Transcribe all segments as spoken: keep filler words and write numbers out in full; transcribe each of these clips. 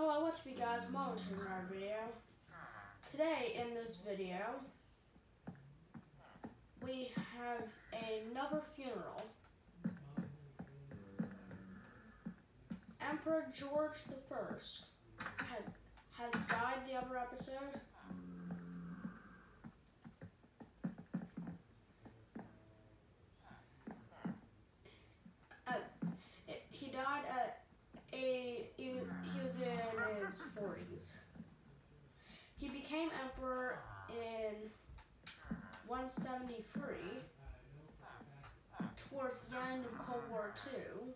Hello, what's up you guys? Welcome to another video. Today in this video, we have another funeral. Emperor George the First had, has died the other episode. At, it, he died at a, he, he was in his forties. He became emperor in one seventy-three, towards the end of Cold War Two.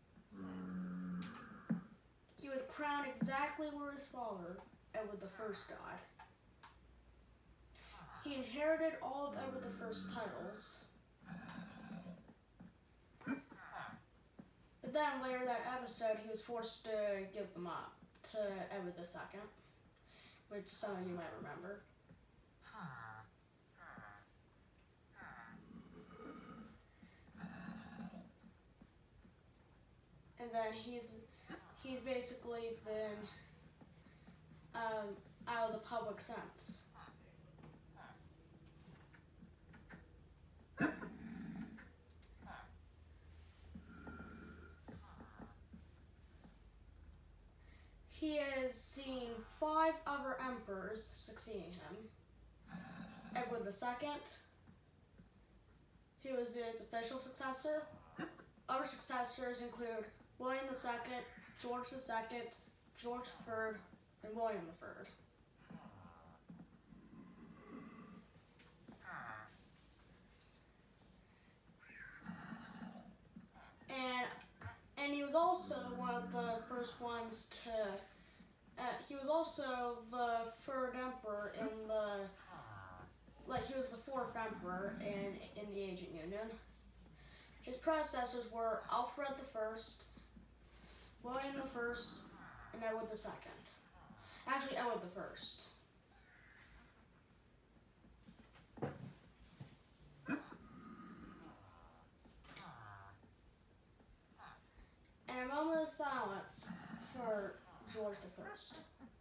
He was crowned exactly where his father, Edward the First, died. He inherited all of Edward the First's titles. But then later that episode, he was forced to give them up to Edward the Second, which some of you might remember. And then he's he's basically been um, out of the public since. He has seen five other emperors succeeding him. Edward the Second, who was his official successor. Other successors include William the Second, George the Second, George the Third, and William the Third. And and he was also one of the first ones to. Uh, he was also the third emperor in the. Like he was the fourth emperor in in the Ancient Union. His predecessors were Alfred the First, William the First, and Edward the Second. Actually, Edward the First. And a moment of silence for George the First.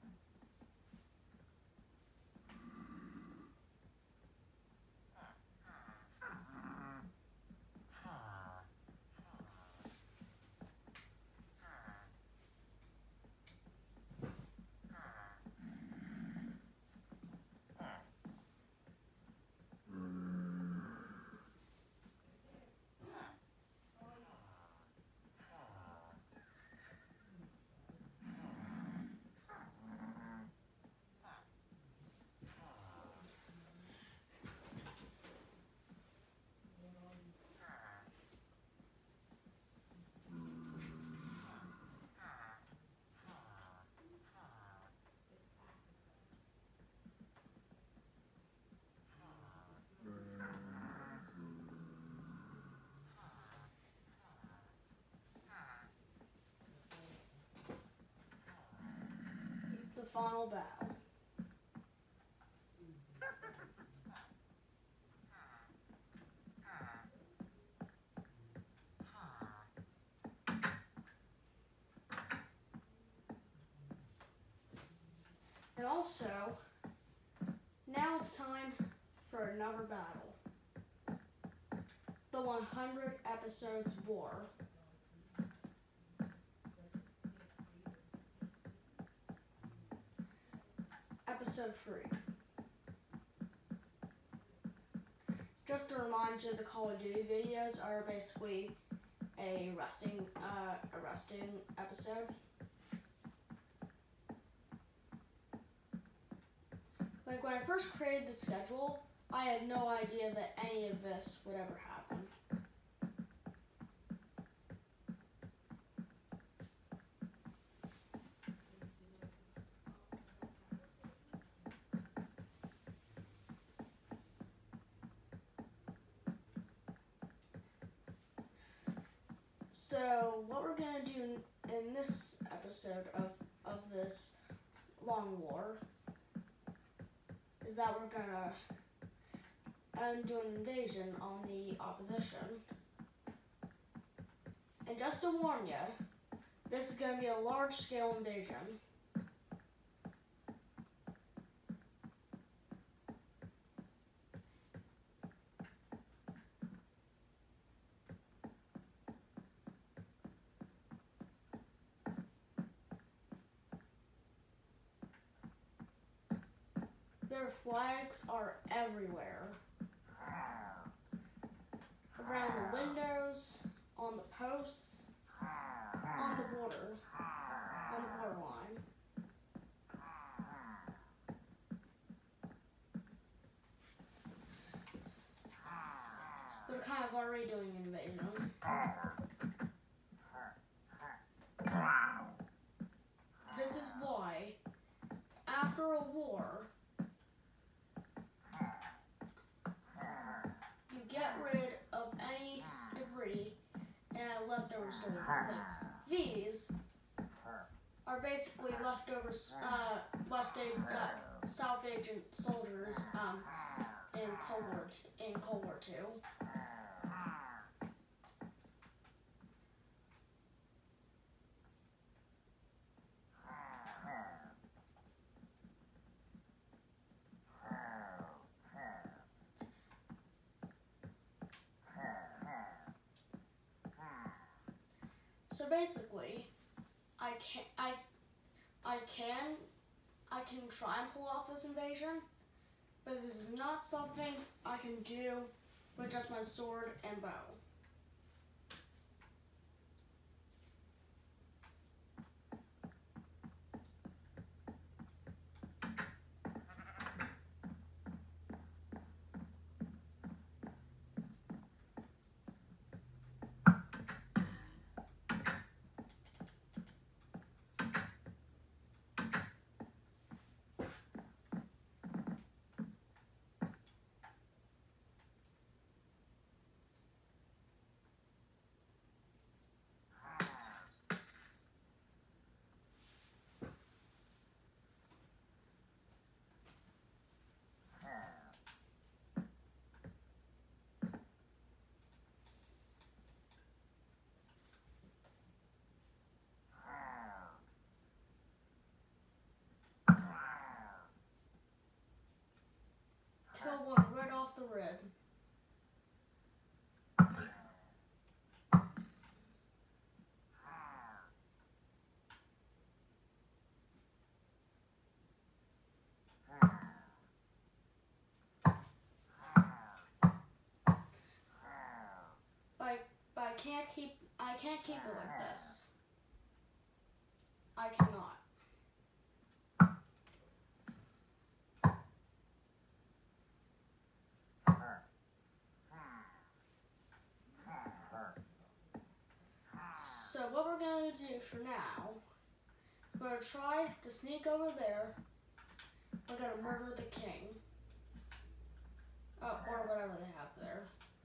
The final bow. And also, now it's time for another battle. The one hundred Episodes War. Episode three. Just to remind you, the Call of Duty videos are basically a resting, uh, a resting episode. Like when I first created the schedule, I had no idea that any of this would ever happen. So what we're going to do in this episode of, of this long war is that we're going to um, do an invasion on the opposition. And just to warn you, this is going to be a large-scale invasion. Their flags are everywhere. Around the windows, on the posts, on the border, on the borderline. They're kind of already doing an invasion. This is why, after a war, you get rid of any debris and leftover soldiers. Like, these are basically leftover uh, West Age, uh, South Asian soldiers um, in Cold War in Cold War Two. So basically, I can I I can I can try and pull off this invasion, but this is not something I can do with just my sword and bow. Kill one right off the rib. But, but I can't keep I can't keep it like this. I cannot. So what we're going to do for now, we're going to try to sneak over there. We're going to murder the king. Oh, or whatever they have there.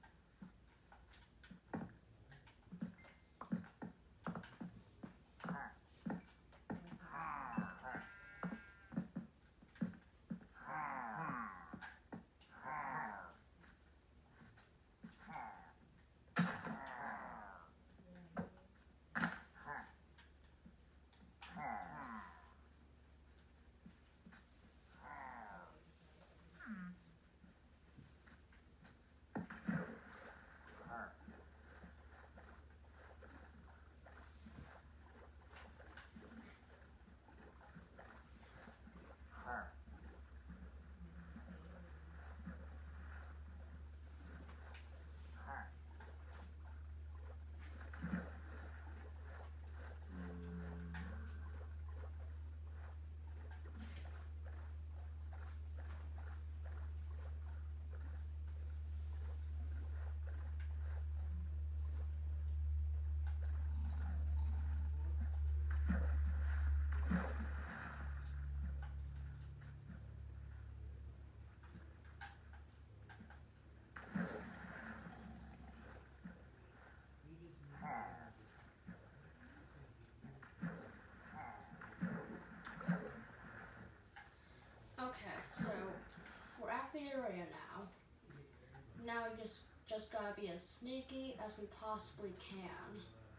Okay, so we're at the area now. Now we just just gotta be as sneaky as we possibly can.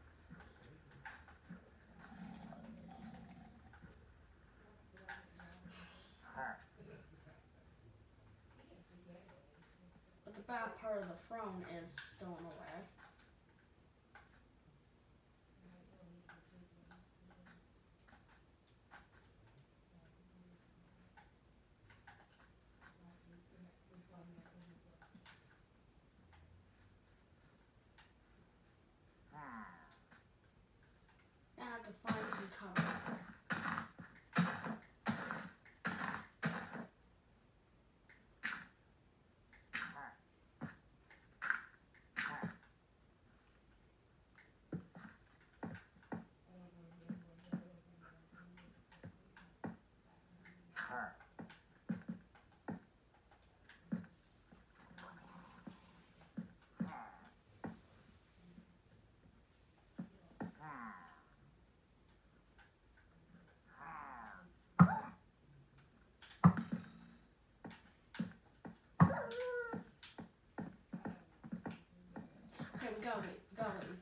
But the bad part of the throne is still in the way. gotta leave. Gotta leave.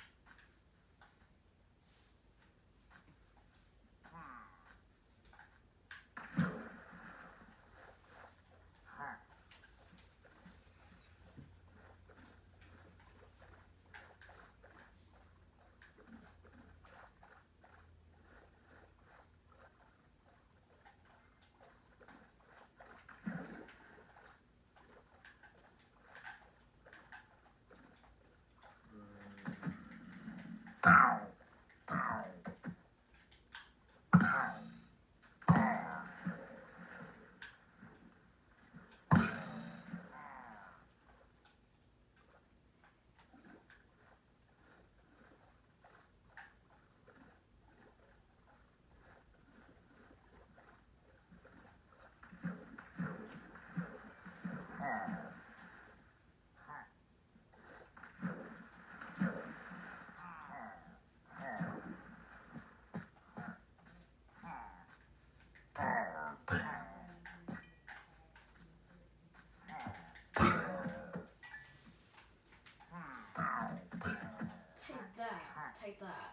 Take that. Take that.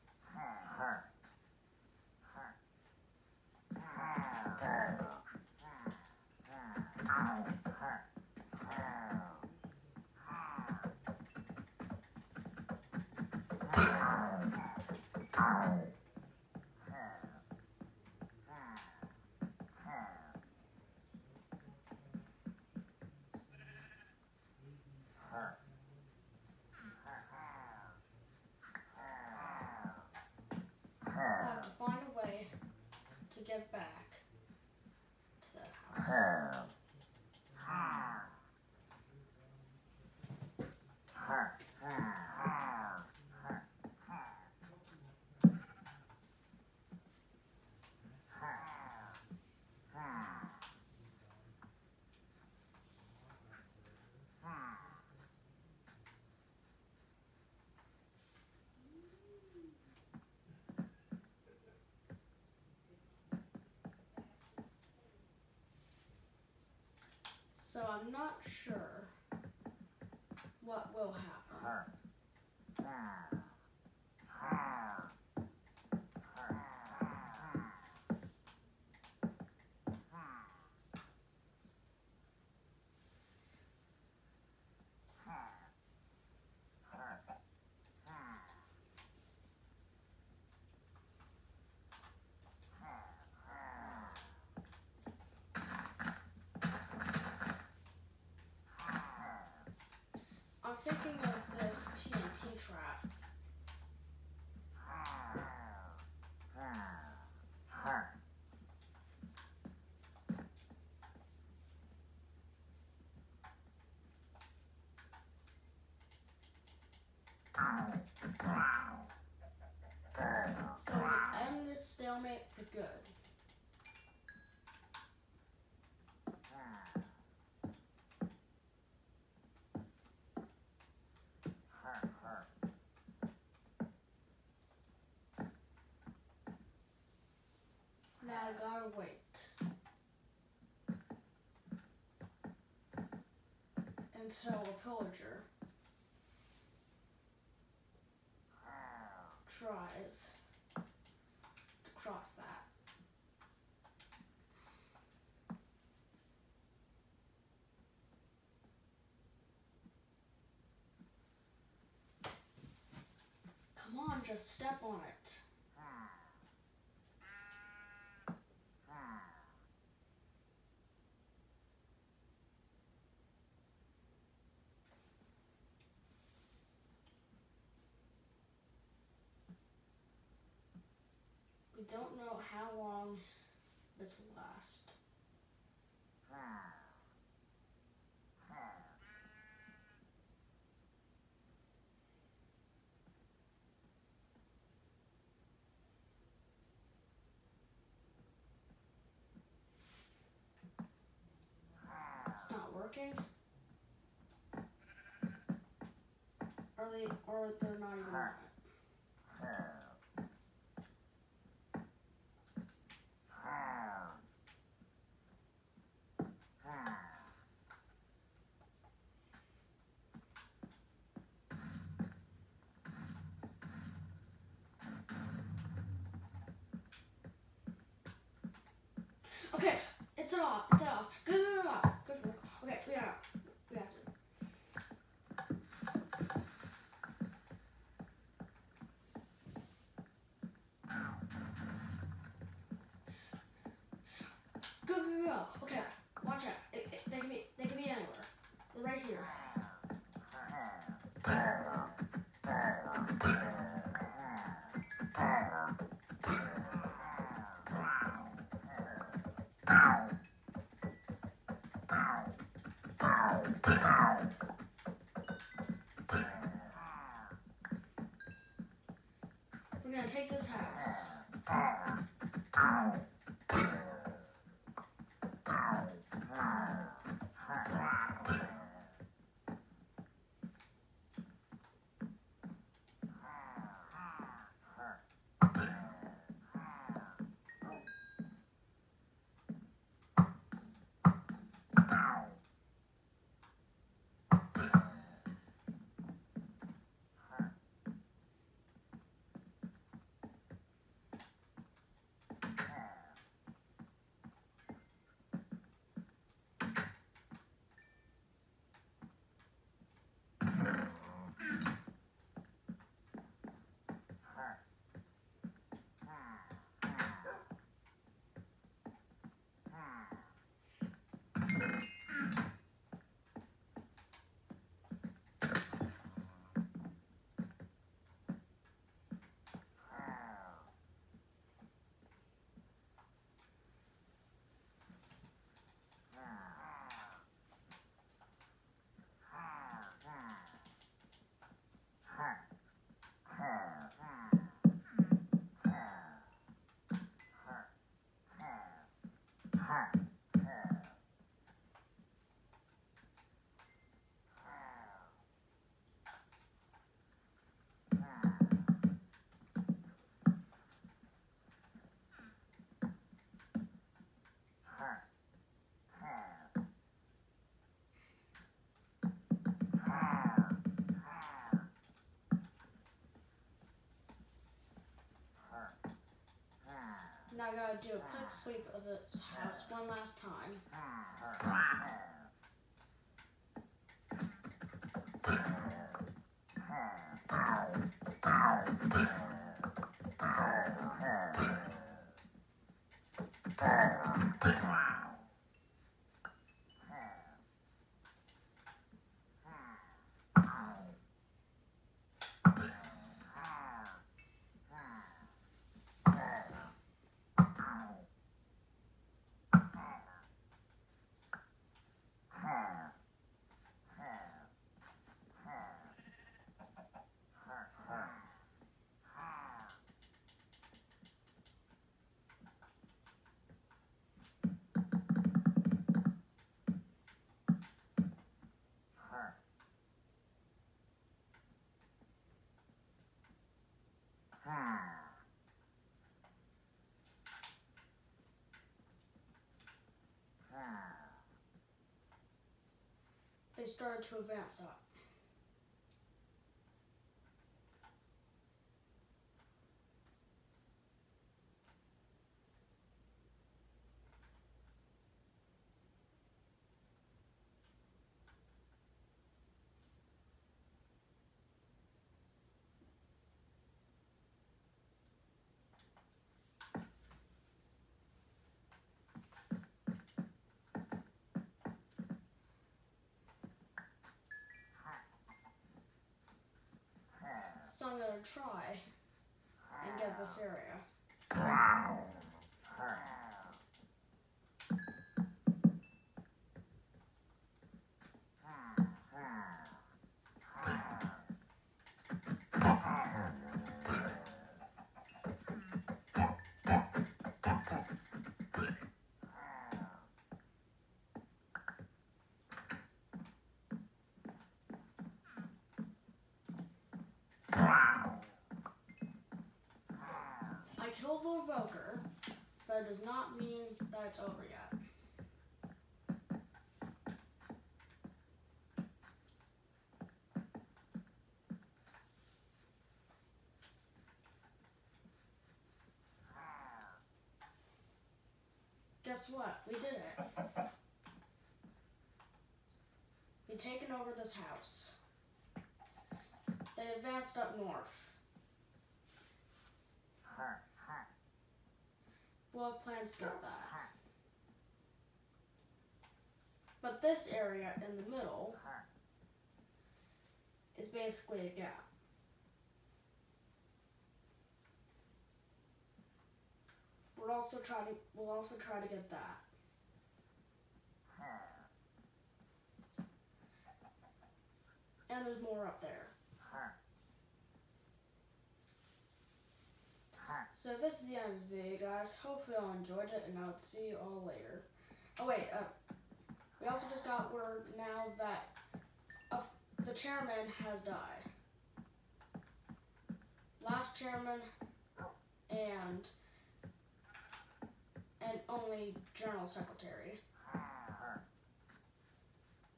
I have to find a way to get back to the house. So I'm not sure what will happen. I'm thinking of this T N T trap. So we end this stalemate for good. Now I gotta wait until the pillager tries to cross that. Come on, just step on it. We don't know how long this will last. It's not working. Or they, or they're not even on it. Okay, it's set off. It's set off. Go, go, go, go. Go, go. Okay, we got it. We got it. Go, go, go, go. Okay, watch out. It, it, they can be, they can be anywhere. They're right here. We're gonna take this house. Now I gotta do a quick sweep of this house one last time. They started to advance up. So I'm gonna try and get this area. I killed the Evoker, but it does not mean that it's over yet. Guess guess what? We did it. We've taken over this house. They advanced up north. We'll have plans to get that. But this area in the middle is basically a gap. We'll also try to we'll also try to get that. And there's more up there. So this is the end of the video, guys. Hope you all enjoyed it, and I'll see you all later. Oh wait, uh, we also just got word now that uh, the chairman has died. Last chairman and and only general secretary.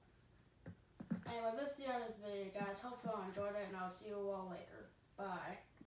Anyway, this is the end of the video, guys. Hope you all enjoyed it, and I'll see you all later. Bye.